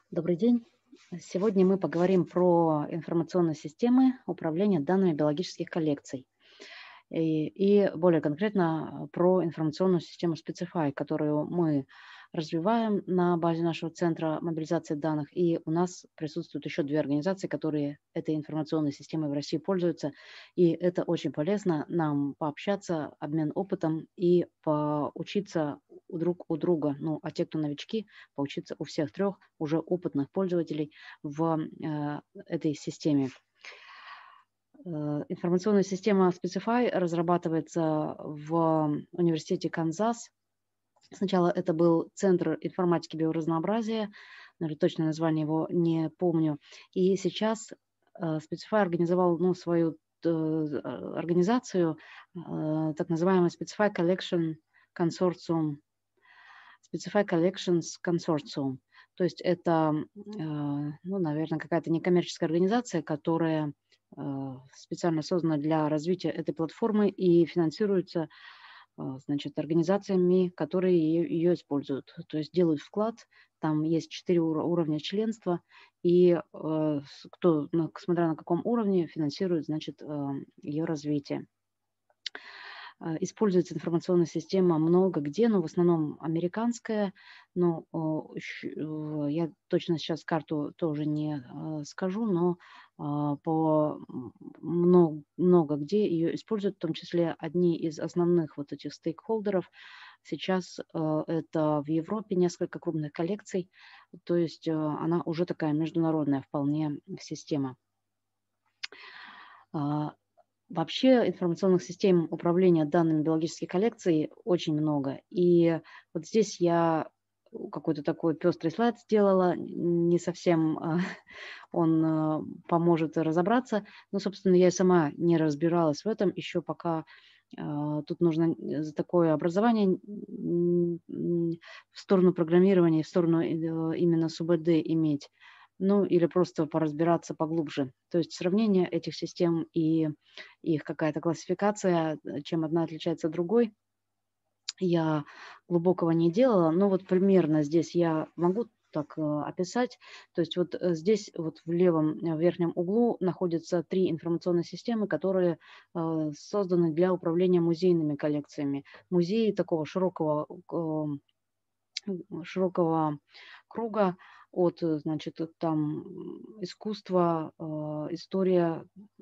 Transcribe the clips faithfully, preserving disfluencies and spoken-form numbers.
Добрый день. Сегодня мы поговорим про информационные системы управления данными биологических коллекций. И, и более конкретно про информационную систему Specify, которую мы развиваем на базе нашего центра мобилизации данных. И у нас присутствуют еще две организации, которые этой информационной системой в России пользуются. И это очень полезно нам пообщаться, обмен опытом и поучиться у друг у друга. Ну, а те, кто новички, поучиться у всех трех уже опытных пользователей в э, этой системе. Э, Информационная система Specify разрабатывается в университете Канзас. Сначала это был Центр информатики биоразнообразия, наверное, точное название его не помню. И сейчас э, Specify организовал ну, свою э, организацию, э, так называемый Specify Collection Consortium, Specify Collections Consortium. То есть это, э, ну, наверное, какая-то некоммерческая организация, которая э, специально создана для развития этой платформы и финансируется а, значит, организациями, которые ее, ее используют. То есть делают вклад, там есть четыре уро- уровня членства, и э, с- кто, на- смотря на каком уровне, финансирует, значит, э, ее развитие. А, Используется информационная система много где, но в основном американская. Но о, щ- э, я точно сейчас карту тоже не э, скажу, но а, по м, много, много где ее используют, в том числе одни из основных вот этих стейкхолдеров. Сейчас э, это в Европе несколько крупных коллекций, то есть э, она уже такая международная вполне система. А, Вообще информационных систем управления данными биологических коллекций очень много. И вот здесь я какой-то такой пестрый слайд сделала, не совсем а, он а, поможет разобраться. Но, собственно, я и сама не разбиралась в этом еще пока. а, Тут нужно э, за такое образование м, м, в сторону программирования, в сторону э, именно СУБД иметь. Ну, или просто поразбираться поглубже. То есть сравнение этих систем и их какая-то классификация, э, чем одна отличается от другой, я глубокого не делала, но вот примерно здесь я могу так э, описать. То есть вот э, здесь вот в левом э, верхнем углу находятся три информационные системы, которые э, созданы для управления музейными коллекциями. Музеи такого широкого э, широкого круга от, э, значит, от там м, искусства, э, история, э,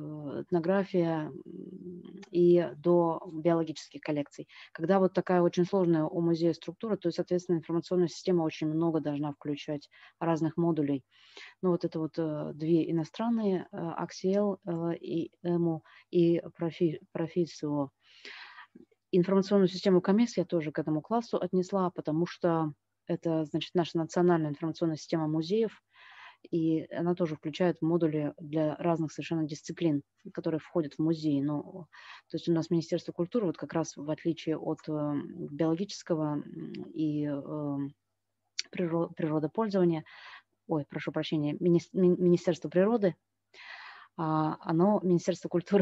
этнография м, и до биологических коллекций. Когда вот такая очень сложная у музея структура, то, соответственно, информационная система очень много должна включать разных модулей. Ну, вот это вот э, две иностранные, э, Axial э, и Ему и Profi- Proficio. Информационную систему КАМЕС я тоже к этому классу отнесла, потому что это, значит, наша национальная информационная система музеев, и она тоже включает модули для разных совершенно дисциплин, которые входят в музей. Ну, то есть у нас Министерство культуры, вот как раз в отличие от э, биологического м, и э, приро- природопользования, ой, прошу прощения, Мини- Ми- Министерство природы, а, оно, Министерство культуры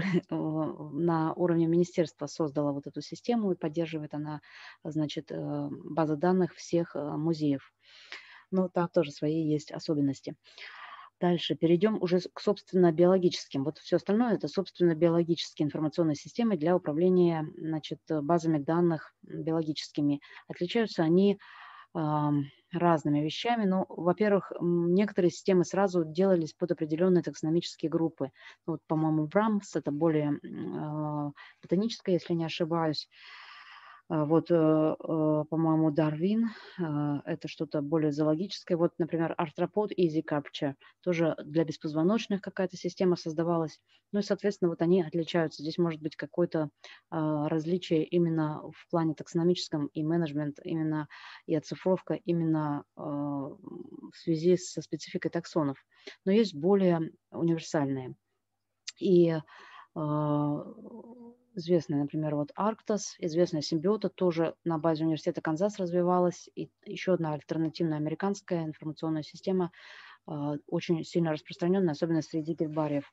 на уровне министерства создало вот эту систему и поддерживает она, значит, э, базы данных всех э, музеев. Но там тоже свои есть особенности. Дальше перейдем уже с- к, собственно, биологическим. Вот все остальное – это, собственно, биологические информационные системы для управления, значит, э, базами данных биологическими. Отличаются они ам, разными вещами. Ну, во-первых, м, некоторые системы сразу делались под определенные таксономические группы. Ну, вот, по-моему, Брамс – это более м, а, ботаническое, если не ошибаюсь. А, Вот, э, э, по-моему, Дарвин, а, это что-то более зоологическое. Вот, например, Arthropod Easy Capture, тоже для беспозвоночных какая-то система создавалась. Ну и, соответственно, вот они отличаются. Здесь может быть какое-то а, различие именно в плане таксономическом и менеджмент, именно и оцифровка именно а, в связи со спецификой таксонов. Но есть более универсальные. И а, известная, например, вот Арктос, известная Симбиота, тоже на базе университета Канзас развивалась. И еще одна альтернативная американская информационная система, а, очень сильно распространенная, особенно среди гербариев.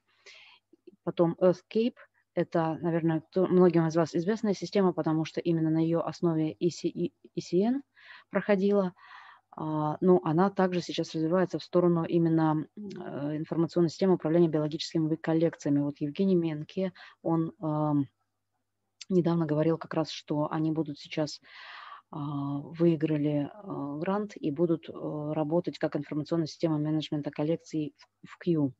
Потом Earthcape. Это, наверное, кто- многим из вас известная система, потому что именно на ее основе E C E- E C N проходила. А, ну, она также сейчас развивается в сторону именно э, информационной системы управления биологическими коллекциями. Вот Евгений Менке, он ам, недавно говорил как раз, что они будут сейчас а, выиграли а, грант и будут э, работать как информационная система менеджмента коллекций в в Q.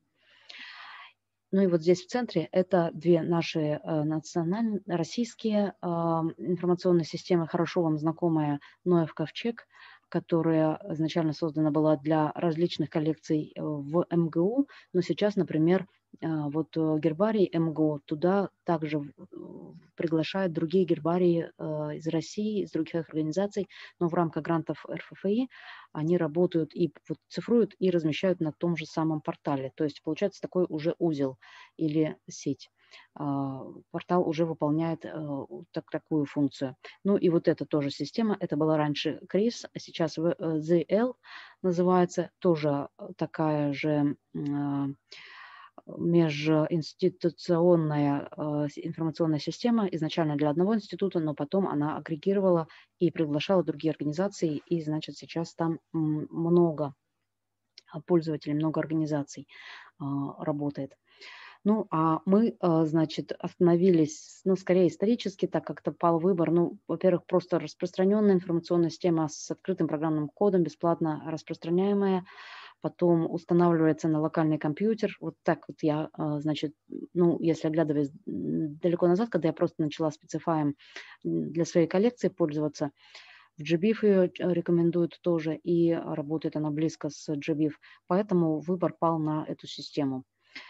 Ну и вот здесь в центре это две наши э, национальные, российские а, информационные системы, хорошо вам знакомая Ноев ковчег, которая изначально создана была для различных коллекций э, в эм гэ у, но сейчас, например, а, вот э, гербарий эм гэ у туда также в- в- приглашают другие гербарии э, из России, из других организаций, но в рамках грантов эр эф эф и они работают и вот цифруют, и размещают на том же самом портале. То есть получается такой уже узел или сеть. А, Портал уже выполняет э, у- так, такую функцию. Ну и вот эта тоже система, это была раньше крис, а сейчас в- э, зет эл называется, тоже э, такая же м, а, межинституционная э, с- информационная система, изначально для одного института, но потом она агрегировала и приглашала другие организации, и, значит, сейчас там м, много а, пользователей, много организаций а, работает. Ну, а мы, а, значит, остановились, ну, скорее исторически, так как-то пал выбор. Ну, во-первых, просто распространенная информационная система с открытым программным кодом, бесплатно распространяемая, потом устанавливается на локальный компьютер. Вот так вот я, а, значит, ну, если оглядываясь м, далеко назад, когда я просто начала специфаем для своей коллекции пользоваться, в джи би эф ее рекомендуют тоже, и работает она близко с джи би эф, поэтому выбор пал на эту систему.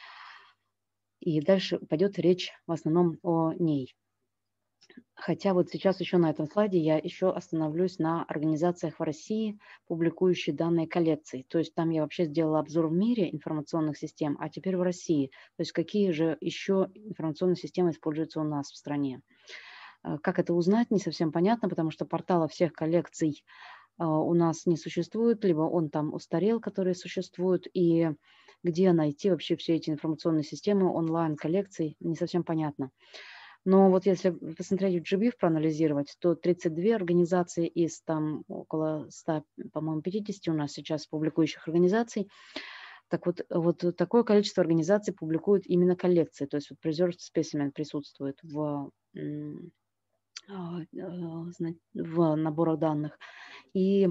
И дальше пойдет речь в основном о ней. Хотя вот сейчас еще на этом слайде я еще остановлюсь на организациях в России, публикующие данные коллекции. То есть там я вообще сделала обзор в мире информационных систем, а теперь в России. То есть какие же еще информационные системы используются у нас в стране. Э, Как это узнать, не совсем понятно, потому что портала всех коллекций а, у нас не существует, либо он там устарел, которые существуют, и где найти вообще все эти информационные системы онлайн-коллекций, не совсем понятно. Но вот если посмотреть в джи би эф, проанализировать, то тридцать две организации из там около ста, по-моему, пятидесяти у нас сейчас публикующих организаций. Так вот, вот такое количество организаций публикуют именно коллекции, то есть вот preserved specimen присутствует в, м, а, а, зна- в наборах данных. И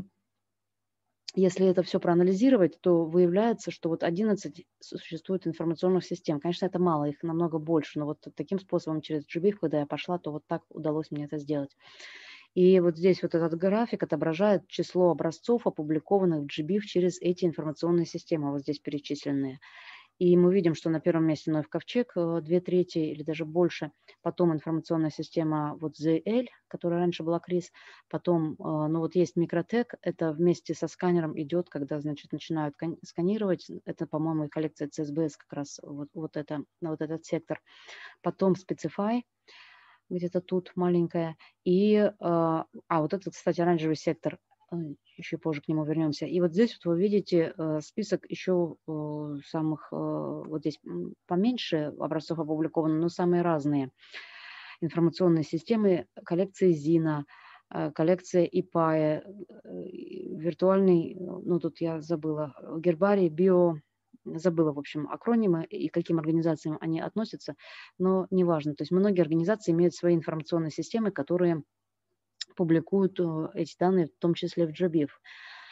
если это все проанализировать, то выявляется, что вот одиннадцать существует информационных систем. Конечно, это мало, их намного больше, но вот таким способом через джи би эф, когда я пошла, то вот так удалось мне это сделать. И вот здесь вот этот график отображает число образцов, опубликованных в джи би эф через эти информационные системы, вот здесь перечисленные. И мы видим, что на первом месте Ноев ковчег, э, две трети или даже больше. Потом информационная система вот зет эл, которая раньше была крис. Потом, э, ну вот есть Микротек, это вместе со сканером идет, когда, значит, начинают сканировать. Это, по-моему, и коллекция си эс би эс как раз вот, вот, это, вот этот сектор. Потом Specify, где-то тут маленькая. И, э, а, вот это, кстати, оранжевый сектор, э, еще позже к нему вернемся. И вот здесь вот вы видите э, список еще э, самых, э, вот здесь м, поменьше образцов опубликовано, но самые разные. Информационные системы, коллекции зина, э, коллекция ИПАЭ, э, виртуальный, ну тут я забыла, гербарий, био, забыла, в общем, акронимы и к каким организациям они относятся, но неважно. То есть многие организации имеют свои информационные системы, которые публикуют э, эти данные, в том числе в джи би эф.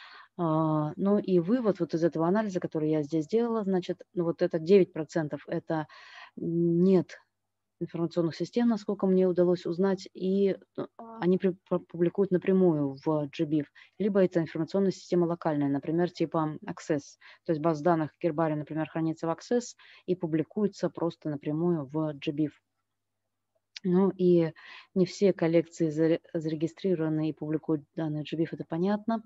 А, Ну и вывод вот из этого анализа, который я здесь сделала, значит, ну вот это девять процентов, это нет информационных систем, насколько мне удалось узнать, и э, они при- пу- публикуют напрямую в джи би эф, либо это информационная система локальная, например, типа Access, то есть база данных гербария, например, хранится в Access и публикуется просто напрямую в джи би эф. Ну и не все коллекции заре- зарегистрированы и публикуют данные джи би эф, это понятно.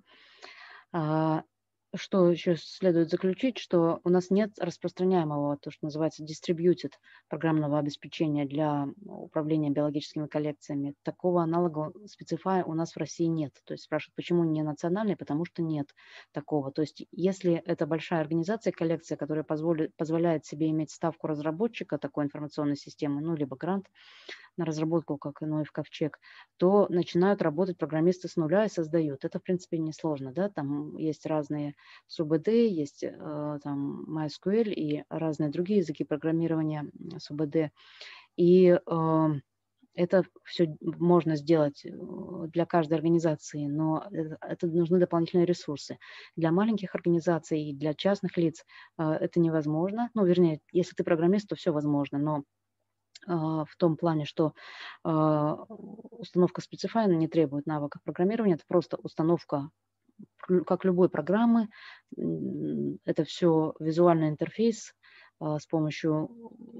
А, Что еще следует заключить, что у нас нет распространяемого, то, что называется distributed программного обеспечения для управления биологическими коллекциями. Такого аналога Specify у нас в России нет. То есть спрашивают, почему не национальный, потому что нет такого. То есть если это большая организация, коллекция, которая позволит, позволяет себе иметь ставку разработчика такой информационной системы, ну, либо грант, на разработку, как и Ноев ковчег, то начинают работать программисты с нуля и создают. Это, в принципе, несложно, да, там есть разные СУБД, есть э, там MySQL и разные другие языки программирования СУБД. И э, это все можно сделать для каждой организации, но это нужны дополнительные ресурсы. Для маленьких организаций и для частных лиц это невозможно. Ну, вернее, если ты программист, то все возможно, но в том плане, что установка Specify не требует навыков программирования, это просто установка, как любой программы, это все визуальный интерфейс, с помощью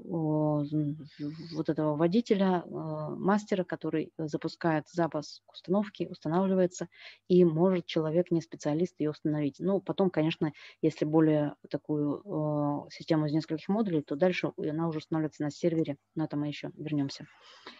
вот этого водителя, мастера, который запускает запуск установки, устанавливается, и может человек, не специалист, ее установить. Ну, потом, конечно, если более такую систему из нескольких модулей, то дальше она уже устанавливается на сервере, но это мы еще вернемся.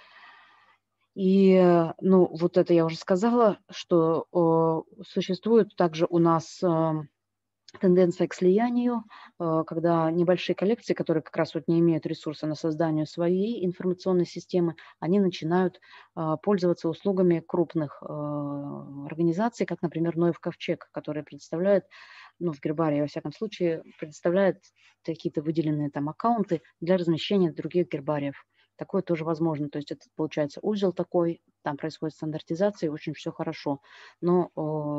И, ну, вот это я уже сказала, что существует также у нас тенденция к слиянию, когда небольшие коллекции, которые как раз вот не имеют ресурса на создание своей информационной системы, они начинают пользоваться услугами крупных организаций, как, например, Ноев ковчег, который представляет, ну, в гербарии, во всяком случае, предоставляет какие-то выделенные там аккаунты для размещения других гербариев. Такое тоже возможно. То есть это получается узел такой, там происходит стандартизация, очень все хорошо. Но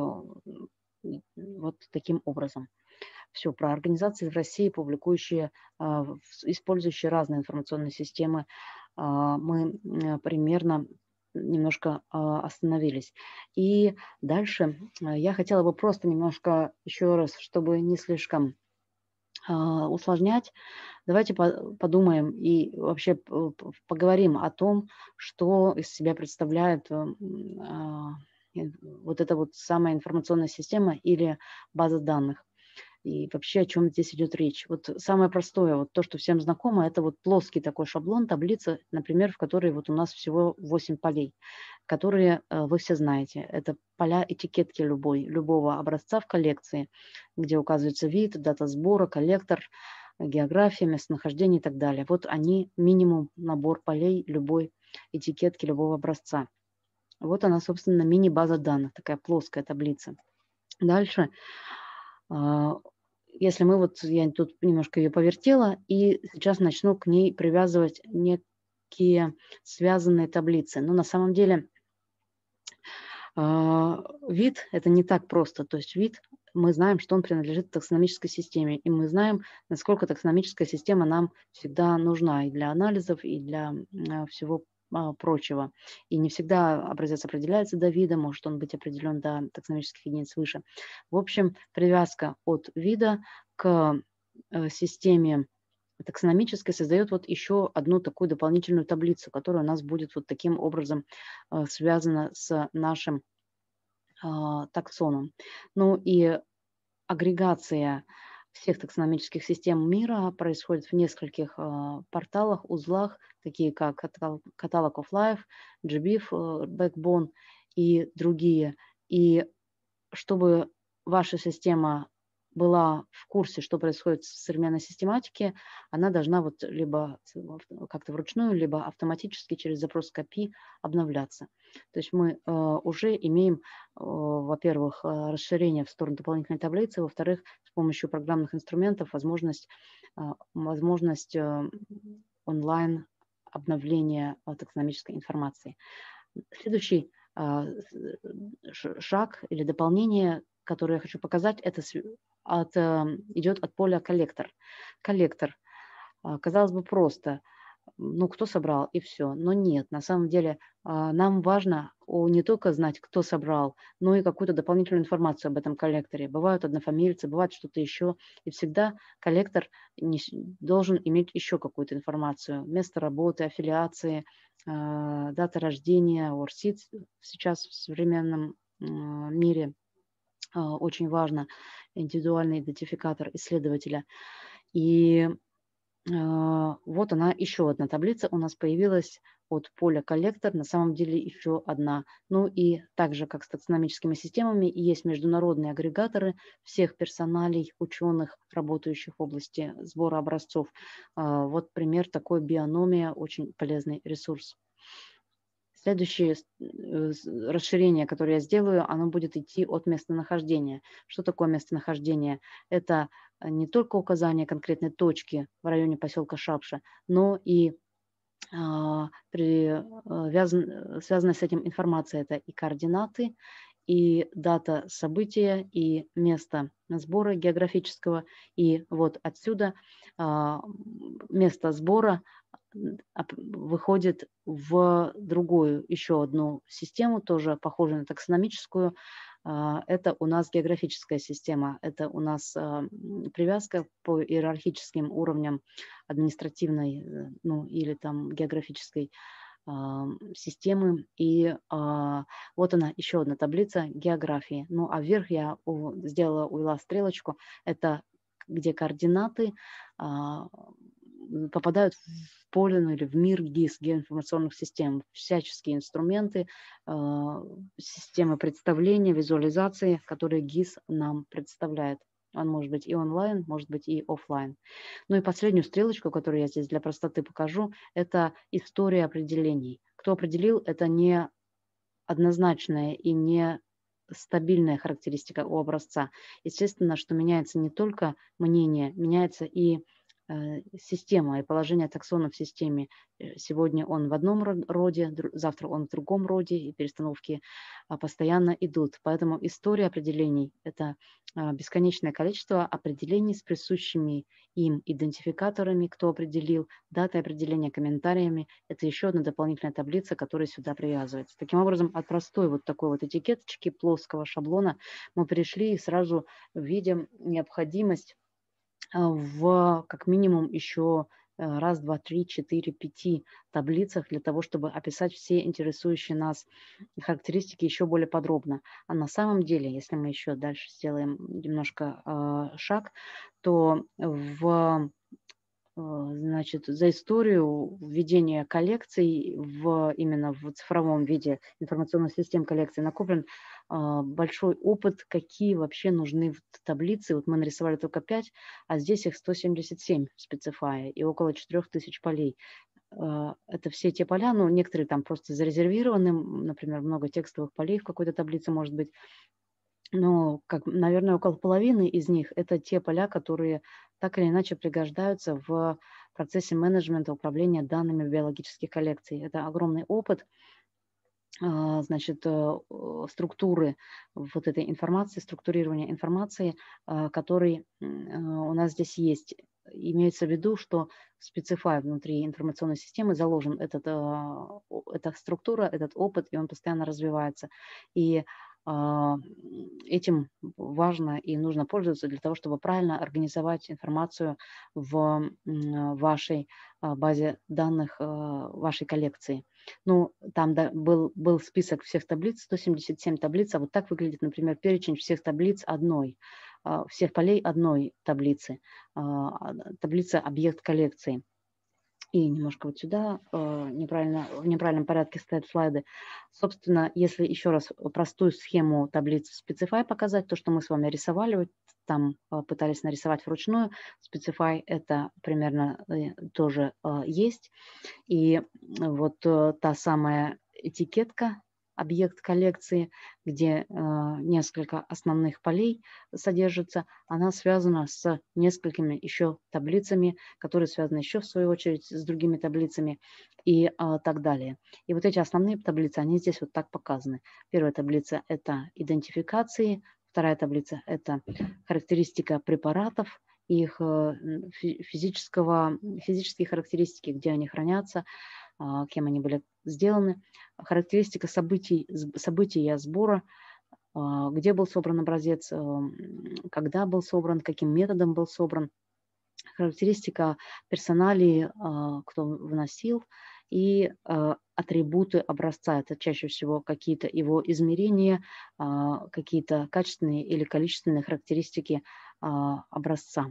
вот таким образом. Все про организации в России, публикующие, использующие разные информационные системы, мы примерно немножко остановились. И дальше я хотела бы просто немножко еще раз, чтобы не слишком усложнять, давайте подумаем и вообще поговорим о том, что из себя представляет вот эта вот самая информационная система или база данных. И вообще о чем здесь идет речь. Вот самое простое, вот то, что всем знакомо, это вот плоский такой шаблон, таблица, например, в которой вот у нас всего восемь полей, которые вы все знаете. Это поля этикетки любой, любого образца в коллекции, где указывается вид, дата сбора, коллектор, география, местонахождение и так далее. Вот они, минимум набор полей любой этикетки, любого образца. Вот она, собственно, мини-база данных, такая плоская таблица. Дальше, если мы вот, я тут немножко ее повертела, и сейчас начну к ней привязывать некие связанные таблицы. Но на самом деле вид – это не так просто. То есть вид, мы знаем, что он принадлежит таксономической системе, и мы знаем, насколько таксономическая система нам всегда нужна и для анализов, и для всего прочего. И не всегда образец определяется до вида, может он быть определен до таксономических единиц выше. В общем, привязка от вида к системе таксономической создает вот еще одну такую дополнительную таблицу, которая у нас будет вот таким образом связана с нашим таксоном. Ну и агрегация всех таксономических систем мира происходит в нескольких э, порталах, узлах, такие как Catalog of Life, джи би эф, Backbone и другие. И чтобы ваша система была в курсе, что происходит в современной систематике, она должна вот либо как-то вручную, либо автоматически через запрос к эй пи ай обновляться. То есть мы э, уже имеем, э, во-первых, расширение в сторону дополнительной таблицы, во-вторых, с помощью программных инструментов возможность, э, возможность э, онлайн обновления э, таксономической информации. Следующий э, шаг или дополнение, которое я хочу показать, это от, идет от поля коллектор. Коллектор, казалось бы, просто, ну, кто собрал и все. Но нет, на самом деле нам важно не только знать, кто собрал, но и какую-то дополнительную информацию об этом коллекторе. Бывают однофамильцы, бывает что-то еще. И всегда коллектор должен иметь еще какую-то информацию. Место работы, аффилиации, дата рождения, ОРСИД сейчас в современном мире очень важно, индивидуальный идентификатор исследователя. И вот она, еще одна таблица у нас появилась от поля коллектор, на самом деле еще одна. Ну и так же, как с таксономическими системами, есть международные агрегаторы всех персоналей, ученых, работающих в области сбора образцов. Вот пример такой Биономия, очень полезный ресурс. Следующее расширение, которое я сделаю, оно будет идти от местонахождения. Что такое местонахождение? Это не только указание конкретной точки в районе поселка Шапша, но и привязан, связанная с этим информация. Это и координаты, и дата события, и место сбора географического. И вот отсюда место сбора выходит в другую, еще одну систему, тоже похожую на таксономическую. Это у нас географическая система, это у нас привязка по иерархическим уровням административной, ну, или там географической системы. И а, вот она, еще одна таблица географии. Ну, а вверх я у, сделала, увела стрелочку, это где координаты а, попадают в поле, ну, или в мир ГИС, геоинформационных систем, всяческие инструменты, а, системы представления, визуализации, которые ГИС нам представляет. Он может быть и онлайн, может быть и офлайн. Ну и последнюю стрелочку, которую я здесь для простоты покажу, это история определений. Кто определил, это не однозначная и не стабильная характеристика у образца. Естественно, что меняется не только мнение, меняется и система и положение таксона в системе. Сегодня он в одном роде, завтра он в другом роде, и перестановки постоянно идут. Поэтому история определений – это бесконечное количество определений с присущими им идентификаторами, кто определил, датой определения, комментариями. Это еще одна дополнительная таблица, которая сюда привязывается. Таким образом, от простой вот такой вот этикеточки, плоского шаблона мы перешли и сразу видим необходимость в как минимум еще раз, два, три, четыре, пяти таблицах для того, чтобы описать все интересующие нас характеристики еще более подробно. А на самом деле, если мы еще дальше сделаем немножко э, шаг, то в значит, за историю введения коллекций в, именно в цифровом виде информационных систем коллекций накоплен а, большой опыт, какие вообще нужны в таблице. Вот мы нарисовали только пять, а здесь их сто семьдесят семь в специфае и около четырёх тысяч полей. А, это все те поля, ну, некоторые там просто зарезервированы, например, много текстовых полей в какой-то таблице может быть. Но, как, наверное, около половины из них – это те поля, которые так или иначе пригождаются в процессе менеджмента управления данными биологических коллекций. Это огромный опыт, значит, структуры вот этой информации, структурирования информации, который у нас здесь есть. Имеется в виду, что в специфай внутри информационной системы заложен этот, эта структура, этот опыт, и он постоянно развивается. И этим важно и нужно пользоваться для того, чтобы правильно организовать информацию в вашей базе данных, вашей коллекции. Ну, там да, был, был список всех таблиц, сто семьдесят семь таблиц, а вот так выглядит, например, перечень всех таблиц одной, всех полей одной таблицы, таблица объект коллекции. И немножко вот сюда э, неправильно, в неправильном порядке стоят слайды. Собственно, если еще раз простую схему таблиц в Specify показать, то, что мы с вами рисовали, вот там э, пытались нарисовать вручную, Specify это примерно э, тоже э, есть. И вот э, та самая этикетка, объект коллекции, где э, несколько основных полей содержится, она связана с несколькими еще таблицами, которые связаны еще в свою очередь с другими таблицами и э, так далее. И вот эти основные таблицы, они здесь вот так показаны. Первая таблица – это идентификации, вторая таблица – это характеристика препаратов, их э, физического, физические характеристики, где они хранятся, кем они были сделаны, характеристика событий, события сбора, где был собран образец, когда был собран, каким методом был собран, характеристика персоналии, кто вносил, и атрибуты образца. Это чаще всего какие-то его измерения, какие-то качественные или количественные характеристики образца.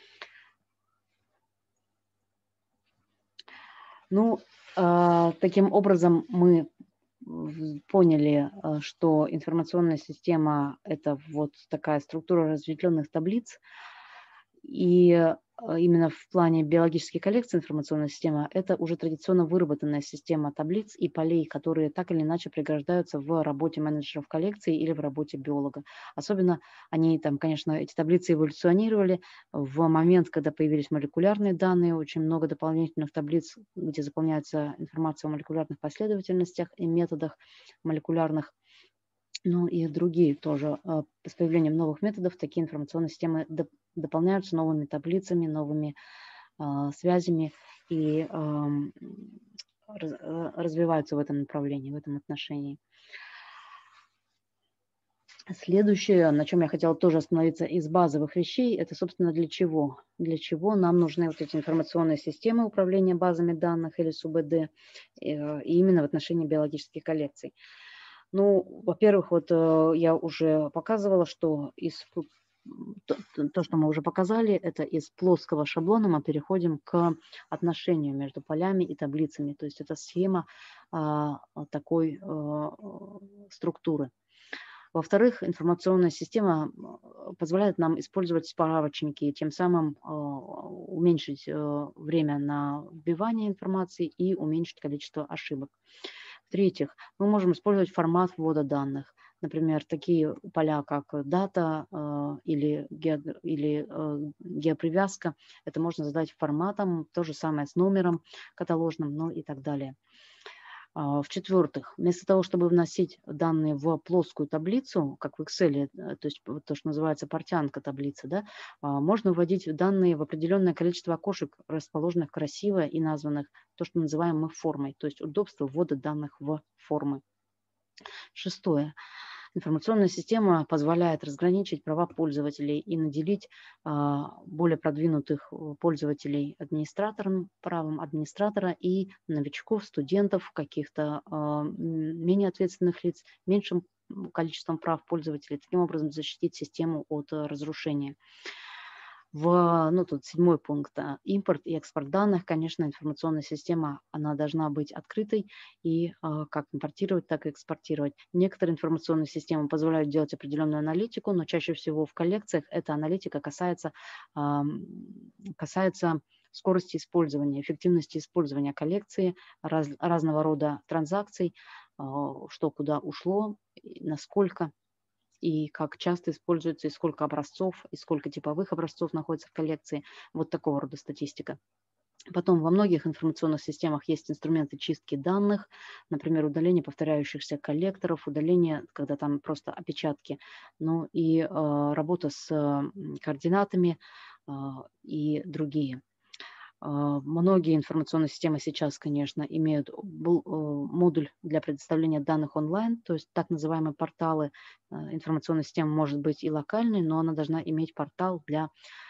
Ну, таким образом, мы поняли, что информационная система – это вот такая структура разветвленных таблиц. И именно в плане биологической коллекции информационная система, это уже традиционно выработанная система таблиц и полей, которые так или иначе пригождаются в работе менеджеров коллекции или в работе биолога. Особенно они там, конечно, эти таблицы эволюционировали в момент, когда появились молекулярные данные, очень много дополнительных таблиц, где заполняется информация о молекулярных последовательностях и методах молекулярных. Ну и другие тоже. С появлением новых методов такие информационные системы доп дополняются новыми таблицами, новыми э, связями и э, раз, развиваются в этом направлении, в этом отношении. Следующее, на чем я хотела тоже остановиться из базовых вещей, это, собственно, для чего? Для чего нам нужны вот эти информационные системы управления базами данных или СУБД, э, и именно в отношении биологических коллекций. Ну, во-первых, вот э, я уже показывала, что из, то, то, что мы уже показали, это из плоского шаблона мы переходим к отношению между полями и таблицами. То есть это схема э, такой э, структуры. Во-вторых, информационная система позволяет нам использовать справочники, тем самым э, уменьшить э, время на вбивание информации и уменьшить количество ошибок. В-третьих, мы можем использовать формат ввода данных. Например, такие поля, как дата э, или, ге, или э, геопривязка. Это можно задать форматом, то же самое с номером каталожным, ну и так далее. В-четвертых, вместо того, чтобы вносить данные в плоскую таблицу, как в Excel, то есть то, что называется портянка таблицы, да, можно вводить данные в определенное количество окошек, расположенных красиво и названных, то, что называем мы формой, то есть удобство ввода данных в формы. Шестое. Информационная система позволяет разграничить права пользователей и наделить а, более продвинутых пользователей администратором, правом администратора и новичков, студентов, каких-то а, менее ответственных лиц, меньшим количеством прав пользователей, таким образом защитить систему от а, разрушения. В, ну, тут седьмой пункт. Импорт и экспорт данных. Конечно, информационная система, она должна быть открытой и а, как импортировать, так и экспортировать. Некоторые информационные системы позволяют делать определенную аналитику, но чаще всего в коллекциях эта аналитика касается, а, касается скорости использования, эффективности использования коллекции, раз, разного рода транзакций, а, что куда ушло, насколько и как часто используется, и сколько образцов, и сколько типовых образцов находится в коллекции. Вот такого рода статистика. Потом во многих информационных системах есть инструменты чистки данных, например, удаление повторяющихся коллекторов, удаление, когда там просто опечатки, ну и э, работа с э, координатами э, и другие. Многие информационные системы сейчас, конечно, имеют модуль для предоставления данных онлайн, то есть так называемые порталы. Информационная система может быть и локальной, но она должна иметь портал для,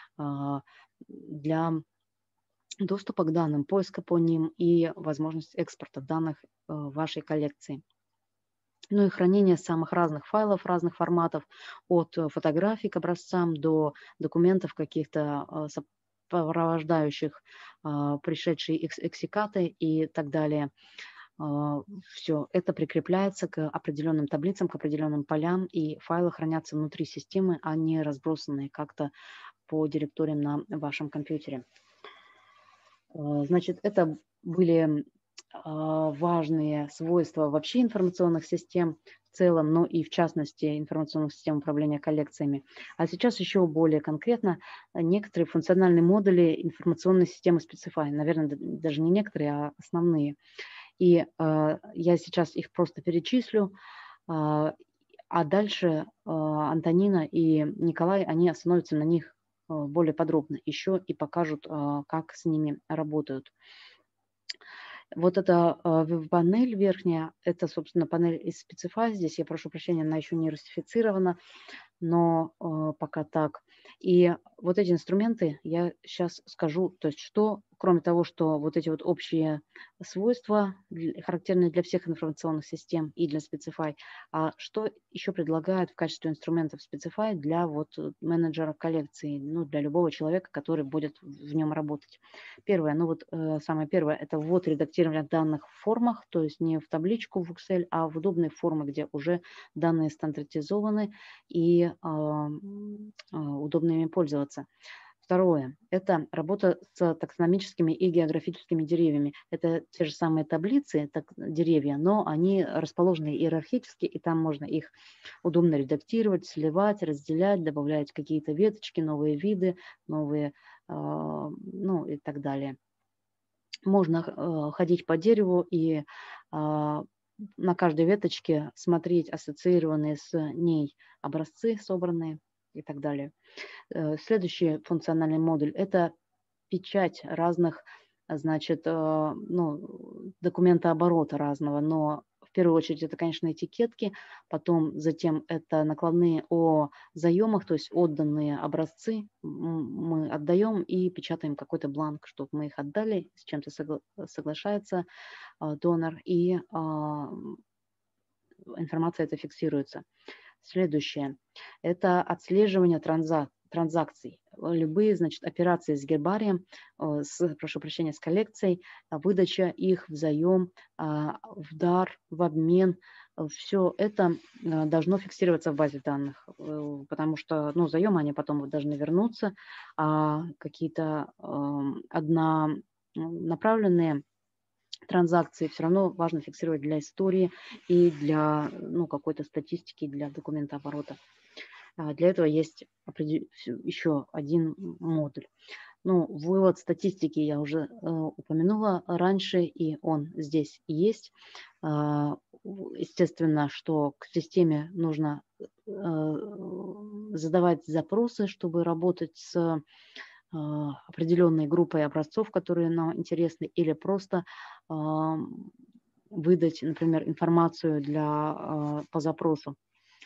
для доступа к данным, поиска по ним и возможность экспорта данных вашей коллекции. Ну и хранение самых разных файлов, разных форматов, от фотографий к образцам до документов каких-то сопровождающих а, пришедшие эксикаты и так далее. А, все это прикрепляется к определенным таблицам, к определенным полям, и файлы хранятся внутри системы, а не разбросанные как-то по директориям на вашем компьютере. А, значит, это были а, важные свойства вообще информационных систем в целом, но и в частности информационных систем управления коллекциями. А сейчас еще более конкретно некоторые функциональные модули информационной системы Specify, наверное, даже не некоторые, а основные. И э, я сейчас их просто перечислю, э, а дальше э, Антонина и Николай, они остановятся на них э, более подробно еще и покажут, э, как с ними работают. Вот эта веб-панель верхняя, это, собственно, панель из Specify. Здесь, я прошу прощения, она еще не русифицирована, но э, пока так. И вот эти инструменты я сейчас скажу, то есть что, кроме того, что вот эти вот общие свойства, характерные для всех информационных систем и для Specify, а что еще предлагают в качестве инструментов Specify для вот менеджера коллекции, ну, для любого человека, который будет в нем работать. Первое, ну вот э, самое первое, это ввод редактирования данных в формах, то есть не в табличку в Excel, а в удобные формы, где уже данные стандартизованы и удобно ими пользоваться. Второе– это работа с таксономическими и географическими деревьями. Это те же самые таблицы, так, деревья, но они расположены иерархически, и там можно их удобно редактировать, сливать, разделять, добавлять какие-то веточки, новые виды, новые, э, ну и так далее. Можно э, ходить по дереву и э, на каждой веточке смотреть ассоциированные с ней образцы, собранные и так далее. Следующий функциональный модуль– это печать разных, значит, ну, документооборота разного, но в первую очередь это, конечно, этикетки, потом затем это накладные о заемах, то есть отданные образцы мы отдаем и печатаем какой-то бланк, чтобы мы их отдали, с чем-то согла- соглашается донор, и информация эта фиксируется. Следующее – это отслеживание транзак транзакций. Любые, значит, операции с гербарием, с, прошу прощения, с коллекцией, выдача их в заем, в дар, в обмен, все это должно фиксироваться в базе данных, потому что, ну, заемы, они потом должны вернуться, а какие-то однонаправленные транзакции все равно важно фиксировать для истории и для, ну, какой-то статистики, для документа оборота. Для этого есть еще один модуль. Ну, вывод статистики я уже э, упомянула раньше, и он здесь есть. Э, естественно, что к системе нужно э, задавать запросы, чтобы работать с определенной группой образцов, которые нам интересны, или просто э, выдать, например, информацию для, по запросу.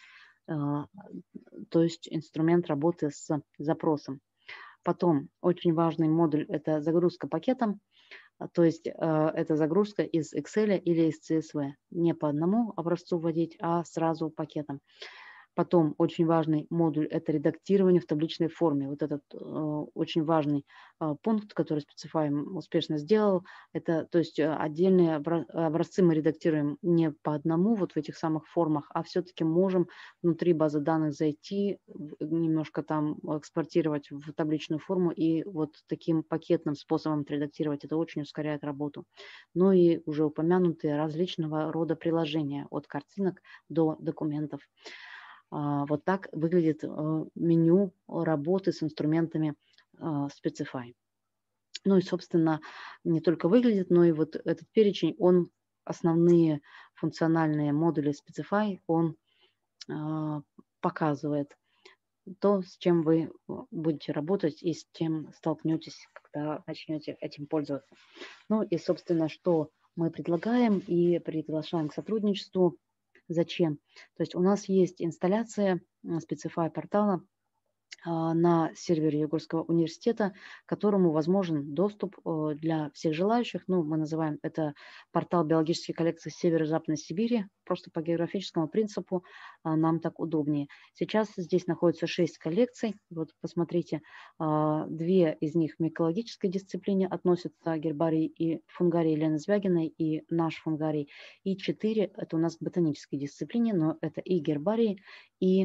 То есть инструмент работы с запросом. Потом очень важный модуль – это загрузка пакетом, то есть э, это загрузка из Excel или из си эс ви. Не по одному образцу вводить, а сразу пакетом. Потом очень важный модуль – это редактирование в табличной форме. Вот этот э, очень важный э, пункт, который Specsify успешно сделал, это, то есть отдельные образцы мы редактируем не по одному вот в этих самых формах, а все-таки можем внутри базы данных зайти, немножко там экспортировать в табличную форму и вот таким пакетным способом редактировать. Это очень ускоряет работу. Ну и уже упомянутые различного рода приложения от картинок до документов. Вот так выглядит меню работы с инструментами Specsify. Ну и, собственно, не только выглядит, но и вот этот перечень, он основные функциональные модули Specsify, он показывает то, с чем вы будете работать и с чем столкнетесь, когда начнете этим пользоваться. Ну и, собственно, что мы предлагаем и приглашаем к сотрудничеству. Зачем? То есть у нас есть инсталляция Specsify портала на сервере Югорского университета, к которому возможен доступ для всех желающих. Ну, мы называем это портал биологических коллекций Северо-Западной Сибири, просто по географическому принципу нам так удобнее. Сейчас здесь находится шесть коллекций. Вот посмотрите, две из них в микологической дисциплине относятся, гербарий и фунгарий Елены Звягиной и наш фунгарий. И четыре это у нас в ботанической дисциплине, но это и гербарий, и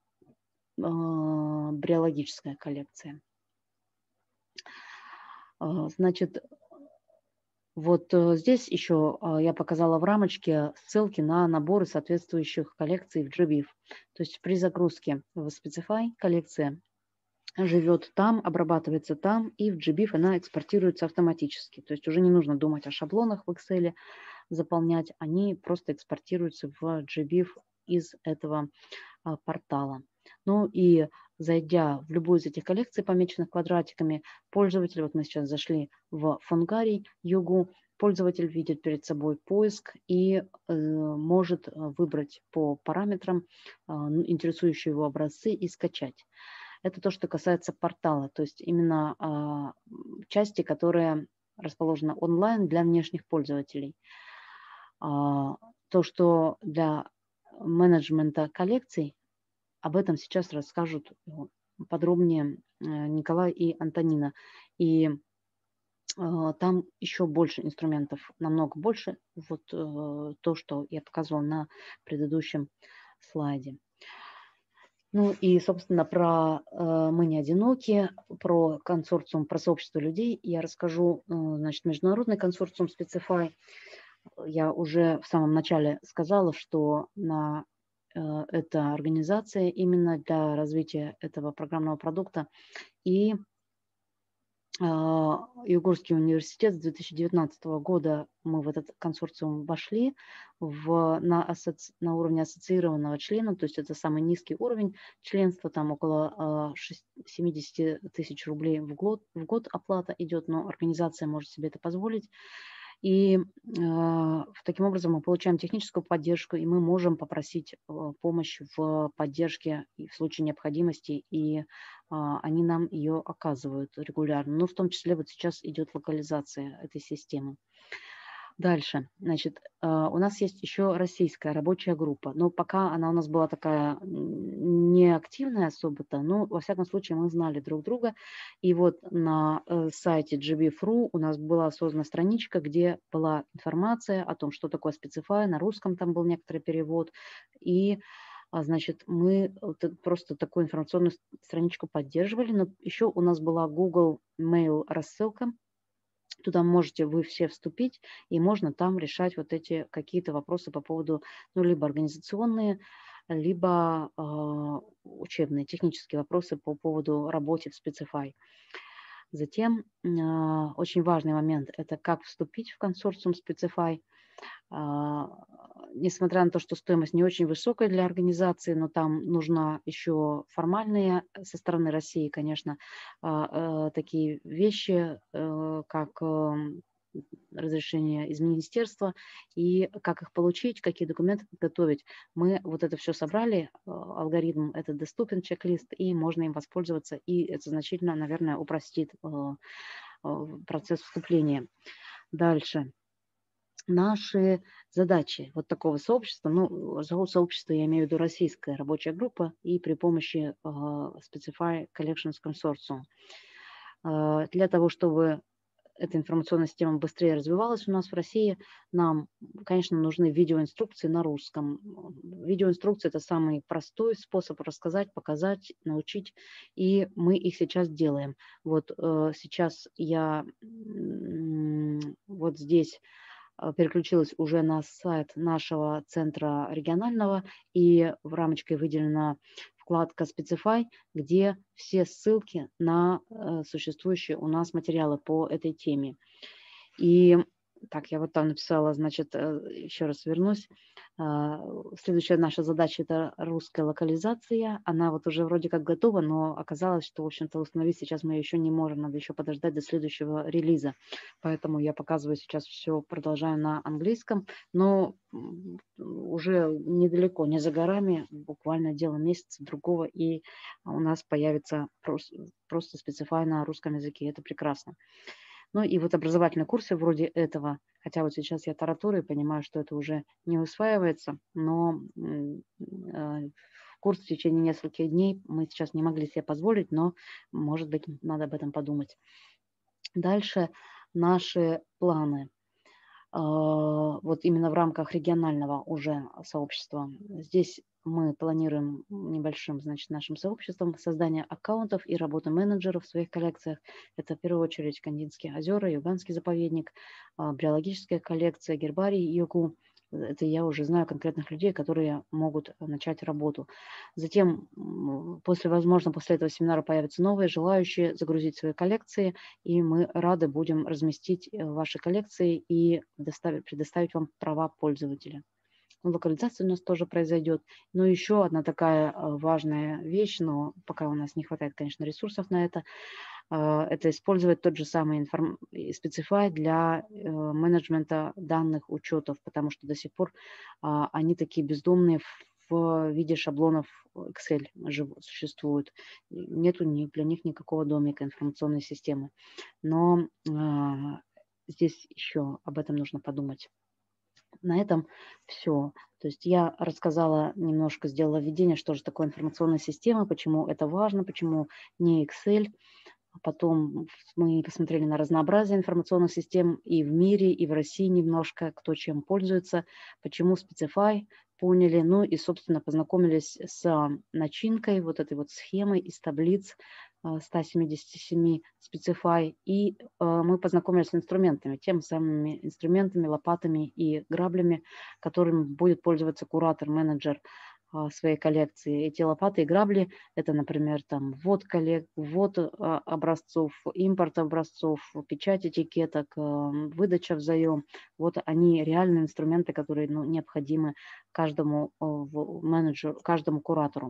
бриологическая коллекция. Значит, вот здесь еще я показала в рамочке ссылки на наборы соответствующих коллекций в джи биф. То есть при загрузке в Specsify коллекция живет там, обрабатывается там, и в джи биф она экспортируется автоматически. То есть уже не нужно думать о шаблонах в Excel, заполнять, они просто экспортируются в джи биф из этого портала. Ну и зайдя в любую из этих коллекций, помеченных квадратиками, пользователь, вот мы сейчас зашли в фунгарий Югу, пользователь видит перед собой поиск и э, может выбрать по параметрам э, интересующие его образцы и скачать. Это то, что касается портала, то есть именно э, части, которая расположена онлайн для внешних пользователей. А, то, что для менеджмента коллекций, об этом сейчас расскажут подробнее Николай и Антонина. И там еще больше инструментов, намного больше. Вот то, что я показывала на предыдущем слайде. Ну и, собственно, про э, «Мы не одиноки», про консорциум, про сообщество людей я расскажу. Э, значит, международный консорциум Specify. Я уже в самом начале сказала, что на э, это организация именно для развития этого программного продукта. И Югорский университет с две тысячи девятнадцатого года мы в этот консорциум вошли в, на, асоци, на уровне ассоциированного члена, то есть это самый низкий уровень членства, там около семьдесят тысяч рублей в год, в год оплата идет, но организация может себе это позволить. И э, таким образом мы получаем техническую поддержку, и мы можем попросить э, помощь в поддержке и в случае необходимости, и э, они нам ее оказывают регулярно. Но в том числе вот сейчас идет локализация этой системы. Дальше, значит, у нас есть еще российская рабочая группа, но пока она у нас была такая неактивная особо-то, но во всяком случае мы знали друг друга. И вот на сайте джи би точка эф точка ру у нас была создана страничка, где была информация о том, что такое Specify, на русском там был некоторый перевод, и значит, мы просто такую информационную страничку поддерживали, но еще у нас была Google Mail рассылка. Туда можете вы все вступить, и можно там решать вот эти какие-то вопросы по поводу, ну, либо организационные, либо э, учебные, технические вопросы по поводу работы в Specify. Затем э, очень важный момент – это как вступить в консорциум Specify. Uh, несмотря на то, что стоимость не очень высокая для организации, но там нужна еще формальные со стороны России, конечно, uh, uh, такие вещи, uh, как uh, разрешение из министерства и как их получить, какие документы подготовить. Мы вот это все собрали, uh, алгоритм этот доступен, чек-лист, и можно им воспользоваться, и это значительно, наверное, упростит uh, uh, процесс вступления. Дальше. Наши задачи вот такого сообщества, ну, сообщество я имею в виду российская рабочая группа и при помощи uh, Specify Collections Consortium. Uh, для того, чтобы эта информационная система быстрее развивалась у нас в России, нам, конечно, нужны видеоинструкции на русском. Видеоинструкции – это самый простой способ рассказать, показать, научить, и мы их сейчас делаем. Вот uh, сейчас я вот здесь переключилась уже на сайт нашего центра регионального, и в рамочке выделена вкладка Specify, где все ссылки на существующие у нас материалы по этой теме. И так, я вот там написала, значит, еще раз вернусь. Следующая наша задача – это русская локализация. Она вот уже вроде как готова, но оказалось, что, в общем-то, установить сейчас мы ее еще не можем. Надо еще подождать до следующего релиза. Поэтому я показываю сейчас все, продолжаю на английском. Но уже недалеко, не за горами, буквально дело месяца другого, и у нас появится просто, просто Specify на русском языке. Это прекрасно. Ну и вот образовательные курсы вроде этого, хотя вот сейчас я тараторю и понимаю, что это уже не усваивается, но э, курс в течение нескольких дней мы сейчас не могли себе позволить, но, может быть, надо об этом подумать. Дальше наши планы. Э, вот именно в рамках регионального уже сообщества. Здесь мы планируем небольшим, значит, нашим сообществом создание аккаунтов и работу менеджеров в своих коллекциях. Это в первую очередь Кандинские озера, Юганский заповедник, биологическая коллекция, гербарий Югу. Это я уже знаю конкретных людей, которые могут начать работу. Затем, после, возможно, после этого семинара появятся новые желающие загрузить свои коллекции, и мы рады будем разместить ваши коллекции и предоставить вам права пользователя. Локализация у нас тоже произойдет. Но еще одна такая важная вещь, но пока у нас не хватает, конечно, ресурсов на это, это использовать тот же самый информ... Specify для менеджмента данных учетов, потому что до сих пор они такие бездомные в виде шаблонов Excel существуют. Нету ни, для них никакого домика информационной системы. Но здесь еще об этом нужно подумать. На этом все. То есть я рассказала немножко, сделала введение, что же такое информационная система, почему это важно, почему не Excel. Потом мы посмотрели на разнообразие информационных систем и в мире, и в России немножко, кто чем пользуется, почему Speecify, поняли. Ну и, собственно, познакомились с начинкой, вот этой вот схемой из таблиц ста семидесяти семи Speecify. И мы познакомились с инструментами, теми самыми инструментами, лопатами и граблями, которыми будет пользоваться куратор, менеджер своей коллекции. Эти лопаты и грабли – это, например, там ввод, коллек... ввод образцов, импорт образцов, печать этикеток, выдача в заем. Вот они реальные инструменты, которые ну, необходимы каждому менеджеру, каждому куратору.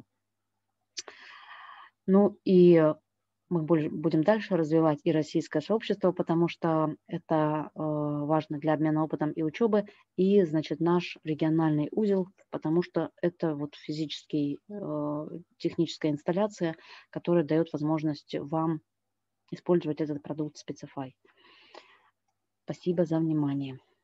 Ну и мы будем дальше развивать и российское сообщество, потому что это э, важно для обмена опытом и учебы, и, значит, наш региональный узел, потому что это вот физический, э, техническая инсталляция, которая дает возможность вам использовать этот продукт Speecify. Спасибо за внимание.